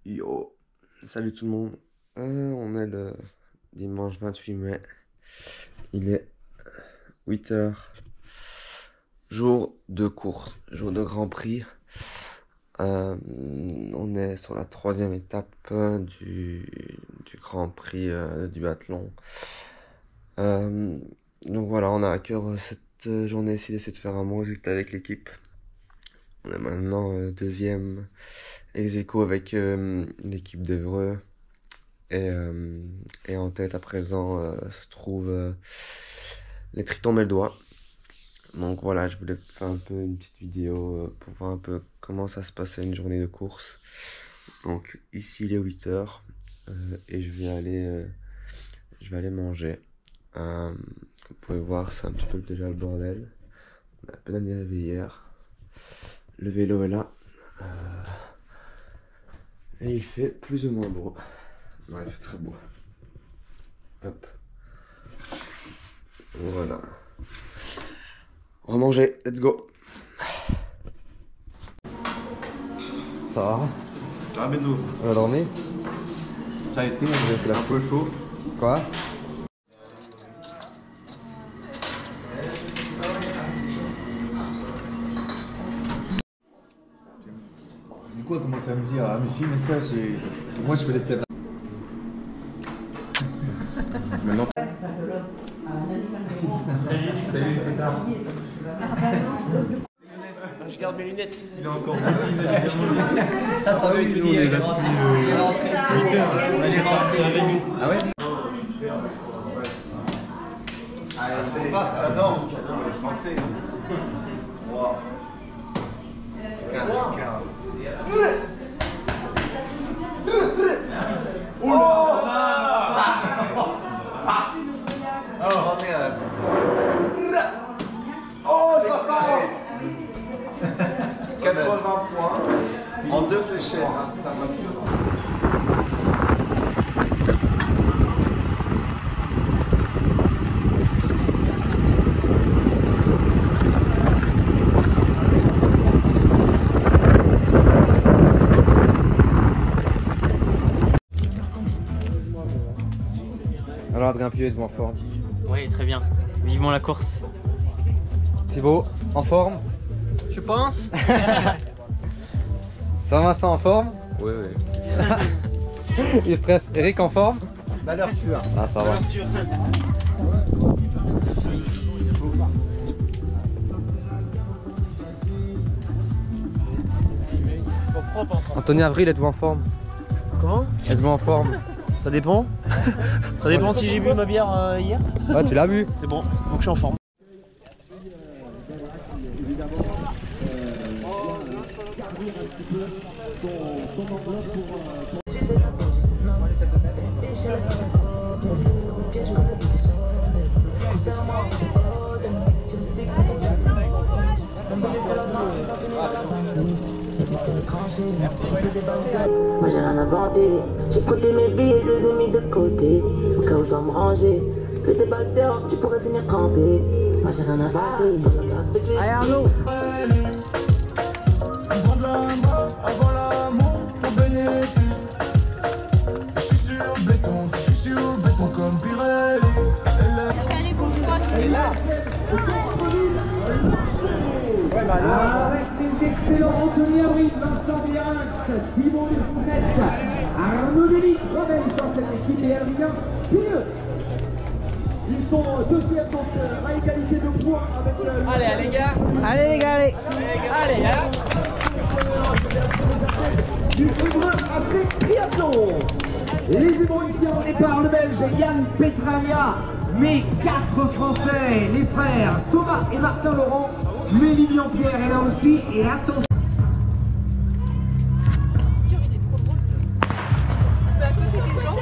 Yo, salut tout le monde. On est le dimanche 28 mai. Il est 8 h. Jour de course, jour de Grand Prix. On est sur la 3e étape du Grand Prix de duathlon. Donc voilà, on a à cœur cette journée-ci d'essayer de faire un bon résultat avec l'équipe. On est maintenant deuxième ex-aequo avec l'équipe d'Evreux. Et en tête à présent se trouve les Tritons Meldois. Donc voilà, je voulais faire un peu une petite vidéo pour voir un peu comment ça se passait une journée de course. Donc ici il est 8 h et je vais aller manger. Comme vous pouvez voir, c'est un petit peu déjà le bordel. On a à peine arrivé hier. Le vélo est là. Et il fait plus ou moins beau. Ouais, il fait très beau. Hop. Voilà. On va manger, let's go. Ça va? Ça va, bisous. On a dormi? Ça a été un peu chaud. Quoi? Du coup, elle commence à me dire, ah mais si, mais ça, moi je fais des thèmes. Maintenant. Salut les fêtards. Je garde mes lunettes. Il est encore petit, il a déjà mangé. Ça veut étudier. On est là depuis 8 h. On allait rentrer avec nous. Ah ouais? Allez, ah non, chanter. 15. Oh merde. Oh 60. 80 points en 2 fléchettes. Alors Adrien Pieux, êtes-vous en forme? Oui, très bien. Vivement la course. Thibaut, en forme? Je pense. Vincent en forme? Oui, oui. Il stresse. Eric en forme? Valeur sûre. Ah ça va. Anthony Avril, êtes-vous en forme? Comment? Êtes-vous en forme? Ça dépend. Ça dépend si j'ai bu ma bière hier. Ouais, tu l'as bu. C'est bon, donc je suis en forme. Moi j'ai rien inventé, j'ai compté mes billes, je les ai mis de côté. Au cas où je dois me ranger, que des balles dehors, tu pourrais venir tremper. Moi j'ai rien inventé. Allez Arnaud. Ils vendent l'amour avant l'amour pour bénéfice. Je suis sur le béton comme Pirelli. Elle est là. Avec les excellents Anthony Avril, Vincent Birinx, Thibaut Smet, Arnaud Delis, Robin dans cette équipe et Adrien Pieux. Ils sont deuxième donc à égalité de points avec le... Allez les gars. Allez les gars, allez. Allez, hein. Du Évreux après triathlon. Les Évreux ici en départ, le Belge Yann Petralia, mais 4 Français, les frères Thomas et Martin Laurent, mais Lilian Pierre est là aussi, et attention. Il est trop drôle. Je vais à côté des gens.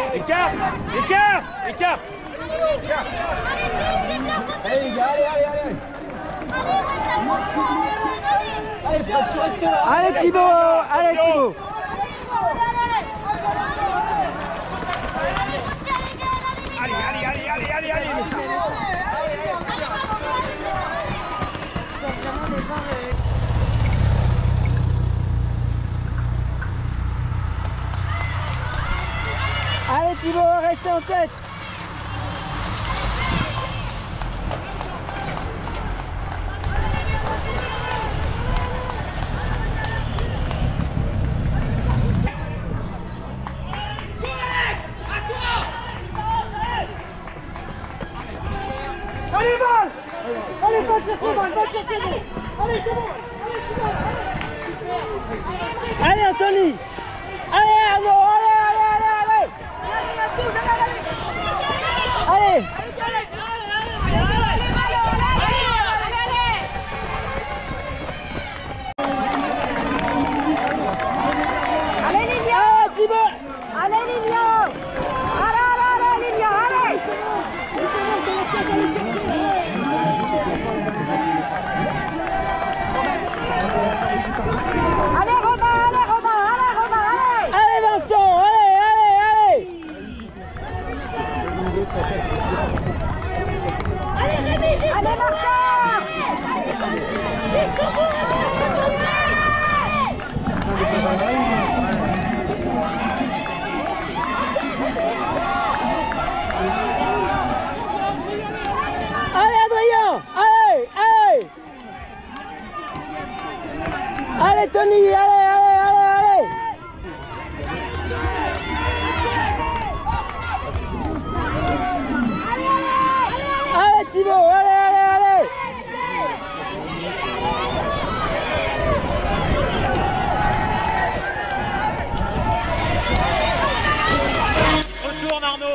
Écart. Allez les gars, allez. Allez Thibaut, allez Thibaut. Allez Thibaut, restez en tête. Allez, Val! Allez, va chercher, Val, va chercher, Val! Allez, c'est bon! Allez Anthony. Allez Arnaud, allez, allez, allez, allez. Allez. Allez, Lilian! Allez Thibaut. Allez, Lilian! Allez, allez, allez, Lilian, allez! Allez, Romain, allez, Romain, allez, Romain, allez! Allez Vincent, allez, allez, allez. Allez, Rémi, allez, Martin! Jusqu'au bout, Allez Adrien, allez, allez. Allez Tony, allez, allez, allez, allez. Allez Thibaut, allez, allez, allez. Retourne Arnaud.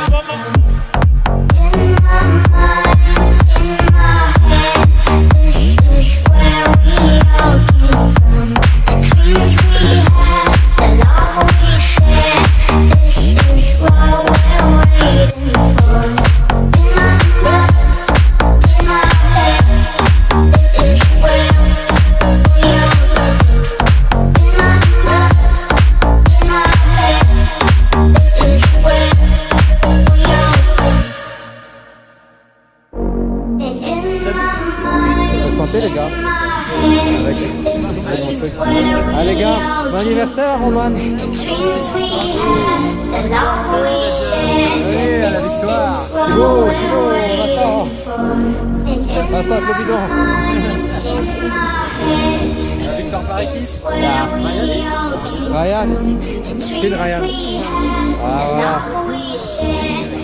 Santé les gars. Allez les gars, bon anniversaire Roman. Allez à la victoire. Thibaut, Vincent, le bidon. La victoire par équipe. Ryan. Ryan. Ah voilà.